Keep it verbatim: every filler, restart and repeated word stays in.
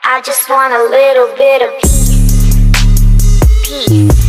I just want a little bit of peace. Peace.